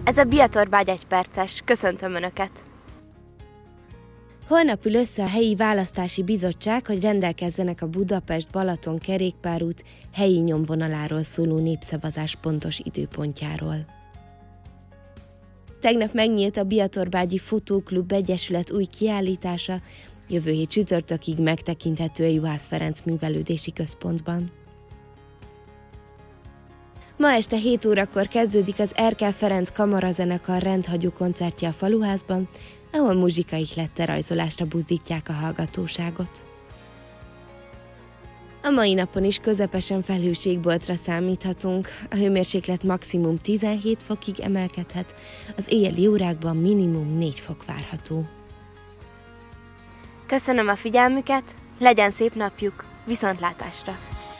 Ez a Biatorbágy 1 perces. Köszöntöm Önöket! Holnap ül össze a helyi választási bizottság, hogy rendelkezzenek a Budapest-Balaton kerékpárút helyi nyomvonaláról szóló népszavazás pontos időpontjáról. Tegnap megnyílt a Biatorbágyi Fotóklub Egyesület új kiállítása, jövő hét csütörtökig megtekinthető a Juhász Ferenc Művelődési Központban. Ma este 7 órakor kezdődik az Erkel Ferenc Kamarazenekar rendhagyó koncertje a Faluházban, ahol muzsikaihlettel rajzolásra buzdítják a hallgatóságot. A mai napon is közepesen felhőségboltra számíthatunk, a hőmérséklet maximum 17 fokig emelkedhet, az éjjeli órákban minimum 4 fok várható. Köszönöm a figyelmüket, legyen szép napjuk, viszontlátásra!